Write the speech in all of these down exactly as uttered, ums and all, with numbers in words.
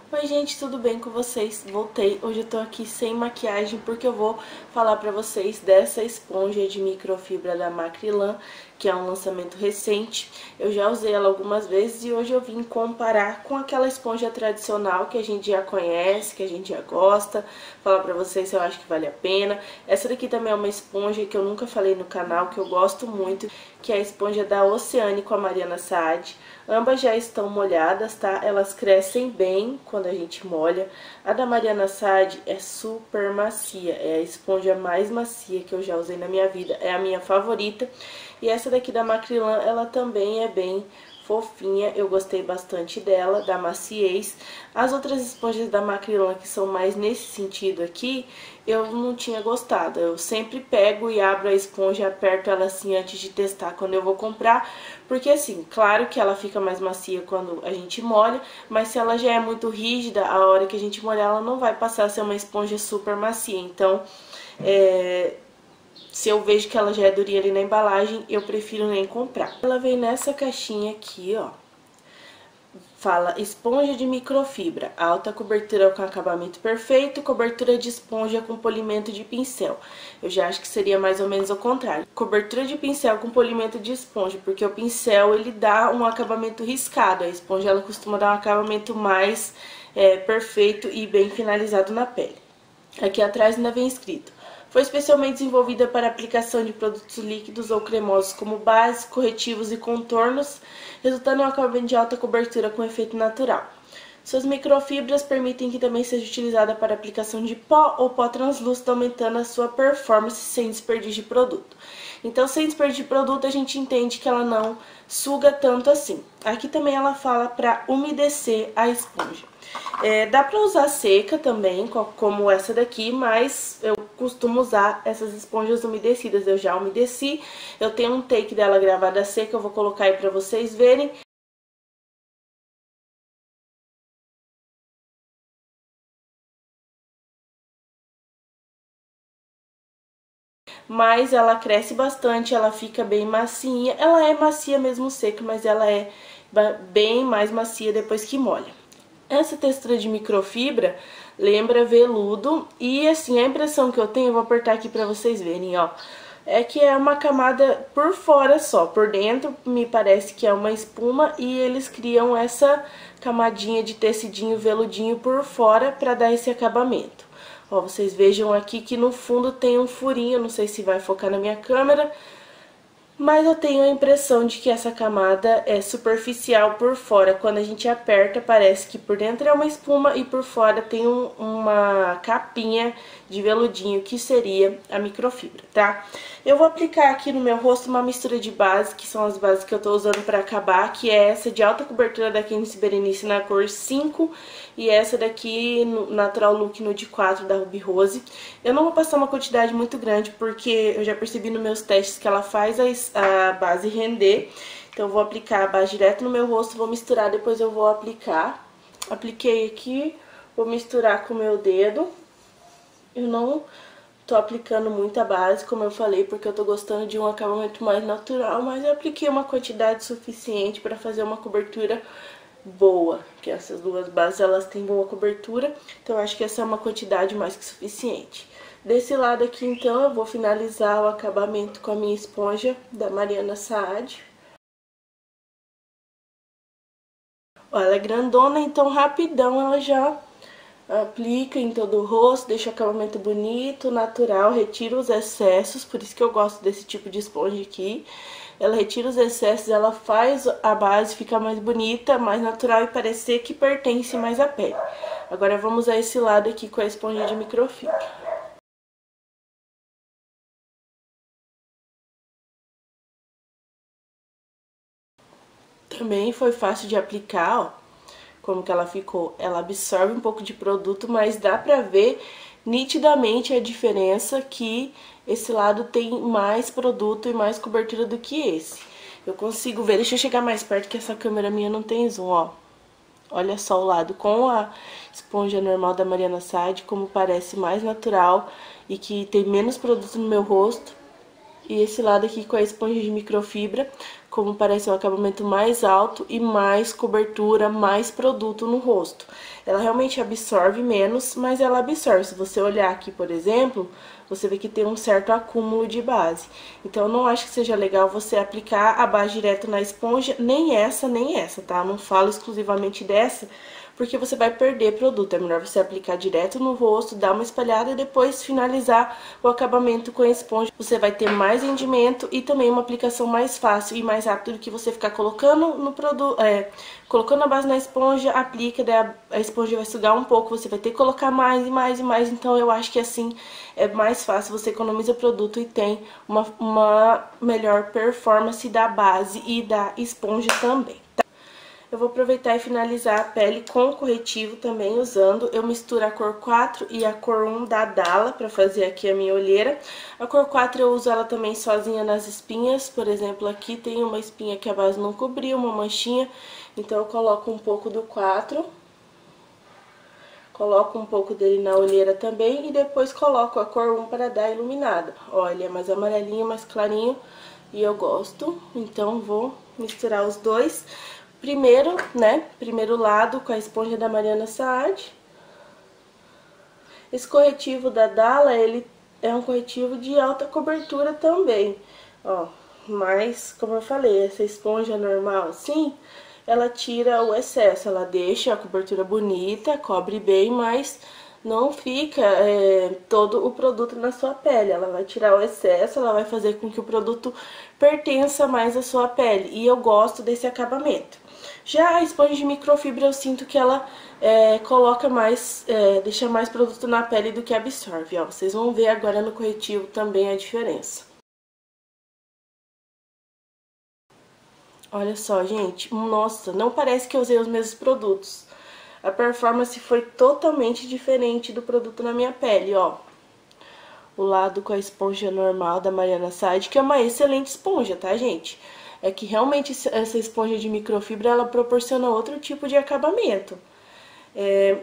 Oi gente, tudo bem com vocês? Voltei. Hoje eu tô aqui sem maquiagem porque eu vou falar pra vocês dessa esponja de microfibra da Macrilan, que é um lançamento recente. Eu já usei ela algumas vezes e hoje eu vim comparar com aquela esponja tradicional que a gente já conhece, que a gente já gosta. Falar pra vocês se eu acho que vale a pena. Essa daqui também é uma esponja que eu nunca falei no canal, que eu gosto muito, que é a esponja da Oceane com a Mariana Saad. Ambas já estão molhadas, tá? Elas crescem bem quando a gente molha. A da Mariana Saad é super macia, é a esponja mais macia que eu já usei na minha vida, é a minha favorita. E essa daqui da Macrilan, ela também é bem fofinha, eu gostei bastante dela, da maciez. As outras esponjas da Macrilan que são mais nesse sentido aqui, eu não tinha gostado. Eu sempre pego e abro a esponja, aperto ela assim antes de testar quando eu vou comprar, porque assim, claro que ela fica mais macia quando a gente molha, mas se ela já é muito rígida, a hora que a gente molhar ela não vai passar a ser uma esponja super macia. Então, é... se eu vejo que ela já é durinha ali na embalagem, eu prefiro nem comprar. Ela vem nessa caixinha aqui, ó. Fala esponja de microfibra, alta cobertura com acabamento perfeito, cobertura de esponja com polimento de pincel. Eu já acho que seria mais ou menos o contrário. Cobertura de pincel com polimento de esponja, porque o pincel ele dá um acabamento riscado, a esponja ela costuma dar um acabamento mais é, perfeito e bem finalizado na pele. Aqui atrás ainda vem escrito: foi especialmente desenvolvida para aplicação de produtos líquidos ou cremosos como bases, corretivos e contornos, resultando em um acabamento de alta cobertura com efeito natural. Suas microfibras permitem que também seja utilizada para aplicação de pó ou pó translúcido, aumentando a sua performance sem desperdício de produto. Então, sem desperdício de produto, a gente entende que ela não suga tanto assim. Aqui também ela fala para umedecer a esponja. É, dá pra usar seca também, como essa daqui, mas eu costumo usar essas esponjas umedecidas. Eu já umedeci, eu tenho um take dela gravada seca, eu vou colocar aí pra vocês verem. Mas ela cresce bastante, ela fica bem macinha. Ela é macia mesmo seca, mas ela é bem mais macia depois que molha. Essa textura de microfibra lembra veludo e assim, a impressão que eu tenho, eu vou apertar aqui pra vocês verem, ó, é que é uma camada por fora só, por dentro me parece que é uma espuma e eles criam essa camadinha de tecidinho veludinho por fora pra dar esse acabamento. Ó, vocês vejam aqui que no fundo tem um furinho, não sei se vai focar na minha câmera, mas eu tenho a impressão de que essa camada é superficial por fora. Quando a gente aperta, parece que por dentro é uma espuma e por fora tem um, uma capinha de veludinho, que seria a microfibra, tá? Eu vou aplicar aqui no meu rosto uma mistura de base, que são as bases que eu tô usando pra acabar, que é essa de alta cobertura da Candice Berenice na cor cinco e essa daqui no Natural Look Nude quatro da Ruby Rose. Eu não vou passar uma quantidade muito grande, porque eu já percebi nos meus testes que ela faz a, a base render. Então eu vou aplicar a base direto no meu rosto, vou misturar, depois eu vou aplicar. Apliquei aqui, vou misturar com o meu dedo. Eu não tô aplicando muita base, como eu falei, porque eu tô gostando de um acabamento mais natural, mas eu apliquei uma quantidade suficiente para fazer uma cobertura boa, que essas duas bases elas têm boa cobertura, então eu acho que essa é uma quantidade mais que suficiente. Desse lado aqui, então, eu vou finalizar o acabamento com a minha esponja da Mariana Saad. Ó, ela é grandona, então rapidão ela já aplica em todo o rosto, deixa o acabamento bonito, natural, retira os excessos, por isso que eu gosto desse tipo de esponja aqui. Ela retira os excessos, ela faz a base ficar mais bonita, mais natural e parecer que pertence mais à pele. Agora vamos a esse lado aqui com a esponja de microfibra. Também foi fácil de aplicar, ó. Como que ela ficou, ela absorve um pouco de produto, mas dá pra ver nitidamente a diferença que esse lado tem mais produto e mais cobertura do que esse. Eu consigo ver, deixa eu chegar mais perto que essa câmera minha não tem zoom, ó. Olha só o lado com a esponja normal da Mariana Saad, como parece mais natural e que tem menos produto no meu rosto. e esse lado aqui com a esponja de microfibra, como parece um acabamento mais alto e mais cobertura, mais produto no rosto. Ela realmente absorve menos, mas ela absorve. Se você olhar aqui, por exemplo, você vê que tem um certo acúmulo de base. Então, eu não acho que seja legal você aplicar a base direto na esponja, nem essa, nem essa, tá? Eu não falo exclusivamente dessa, porque você vai perder produto. É melhor você aplicar direto no rosto, dar uma espalhada e depois finalizar o acabamento com a esponja. Você vai ter mais rendimento e também uma aplicação mais fácil e mais rápido do que você ficar colocando no produto, é, colocando a base na esponja, aplica, daí a, a esponja vai sugar um pouco, você vai ter que colocar mais e mais e mais. Então eu acho que assim é mais fácil, você economiza produto e tem uma, uma melhor performance da base e da esponja também. Eu vou aproveitar e finalizar a pele com corretivo também usando. Eu misturo a cor quatro e a cor um da Dalla pra fazer aqui a minha olheira. A cor quatro eu uso ela também sozinha nas espinhas. Por exemplo, aqui tem uma espinha que a base não cobriu, uma manchinha. Então eu coloco um pouco do quatro. Coloco um pouco dele na olheira também e depois coloco a cor um para dar iluminada. Ó, ele é mais amarelinho, mais clarinho e eu gosto. Então vou misturar os dois. Primeiro, né, primeiro lado com a esponja da Mariana Saad. Esse corretivo da Dalla, ele é um corretivo de alta cobertura também, ó. Mas, como eu falei, essa esponja normal assim, ela tira o excesso, ela deixa a cobertura bonita, cobre bem, mas não fica é, todo o produto na sua pele. Ela vai tirar o excesso, ela vai fazer com que o produto pertença mais à sua pele. E eu gosto desse acabamento. Já a esponja de microfibra eu sinto que ela é, coloca mais, é, deixa mais produto na pele do que absorve, ó. Vocês vão ver agora no corretivo também a diferença. Olha só, gente, nossa, não parece que eu usei os mesmos produtos. A performance foi totalmente diferente do produto na minha pele, ó. O lado com a esponja normal da Mariana Saad, que é uma excelente esponja, tá, gente? É que realmente essa esponja de microfibra, ela proporciona outro tipo de acabamento. É...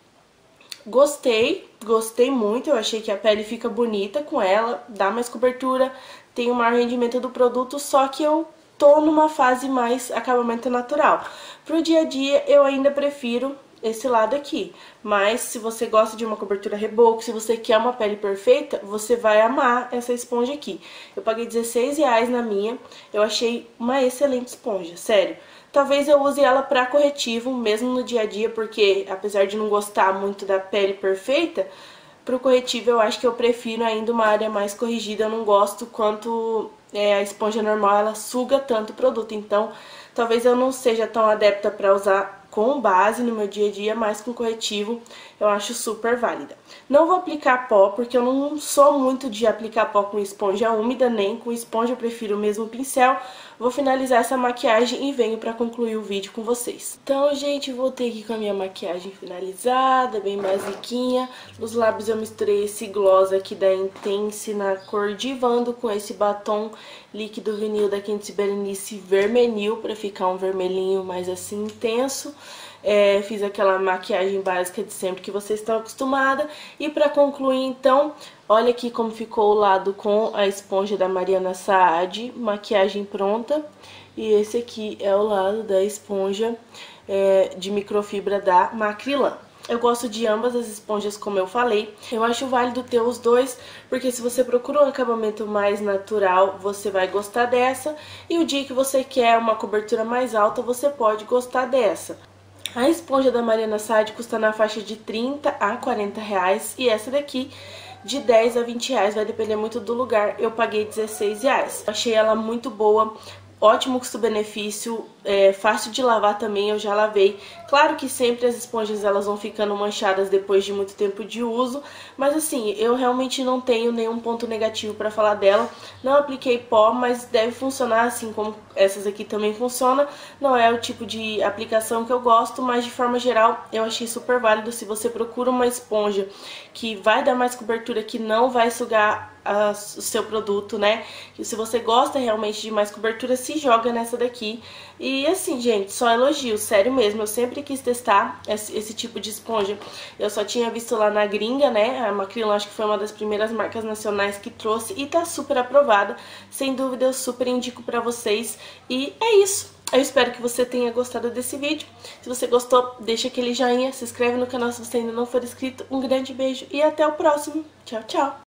Gostei, gostei muito, eu achei que a pele fica bonita com ela, dá mais cobertura, tem um maior rendimento do produto, só que eu tô numa fase mais acabamento natural. Pro dia a dia, eu ainda prefiro esse lado aqui, mas se você gosta de uma cobertura reboco, se você quer uma pele perfeita, você vai amar essa esponja aqui. Eu paguei dezesseis reais na minha, eu achei uma excelente esponja, sério. Talvez eu use ela pra corretivo, mesmo no dia a dia, porque apesar de não gostar muito da pele perfeita, pro corretivo eu acho que eu prefiro ainda uma área mais corrigida. Eu não gosto quanto é, a esponja normal, ela suga tanto o produto, então talvez eu não seja tão adepta pra usar com base no meu dia a dia, mas com corretivo eu acho super válida. Não vou aplicar pó, porque eu não sou muito de aplicar pó com esponja úmida, nem com esponja, eu prefiro o mesmo pincel. Vou finalizar essa maquiagem e venho pra concluir o vídeo com vocês. Então, gente, voltei aqui com a minha maquiagem finalizada, bem basiquinha. Nos lábios eu misturei esse gloss aqui da Intense na cor Divando com esse batom líquido vinil da Quintes Berenice vermelho, pra ficar um vermelhinho mais assim intenso. É, fiz aquela maquiagem básica de sempre que vocês estão acostumadas. E pra concluir, então, olha aqui como ficou o lado com a esponja da Mariana Saad, maquiagem pronta. E esse aqui é o lado da esponja é, de microfibra da Macrilan. Eu gosto de ambas as esponjas, como eu falei. Eu acho válido ter os dois, porque se você procura um acabamento mais natural, você vai gostar dessa. E o dia que você quer uma cobertura mais alta, você pode gostar dessa. A esponja da Mariana Saad custa na faixa de trinta a quarenta reais e essa daqui de dez a vinte reais, vai depender muito do lugar. Eu paguei dezesseis reais. Achei ela muito boa, ótimo custo-benefício, é fácil de lavar também, eu já lavei. Claro que sempre as esponjas elas vão ficando manchadas depois de muito tempo de uso, mas assim, eu realmente não tenho nenhum ponto negativo pra falar dela. Não apliquei pó, mas deve funcionar assim como essas aqui também funcionam. Não é o tipo de aplicação que eu gosto, mas de forma geral eu achei super válido. Se você procura uma esponja que vai dar mais cobertura, que não vai sugar a, o seu produto, né? E se você gosta realmente de mais cobertura, se joga nessa daqui. E assim, gente, só elogio, sério mesmo. Eu sempre quis testar esse, esse tipo de esponja. Eu só tinha visto lá na gringa, né? A Macrylan acho que foi uma das primeiras marcas nacionais que trouxe e tá super aprovada. Sem dúvida, eu super indico pra vocês. E é isso. Eu espero que você tenha gostado desse vídeo. Se você gostou, deixa aquele joinha, se inscreve no canal se você ainda não for inscrito. Um grande beijo e até o próximo. Tchau, tchau!